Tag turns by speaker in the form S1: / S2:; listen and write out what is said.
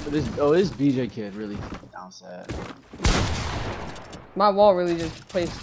S1: This BJ kid really down sad.
S2: My wall really just placed.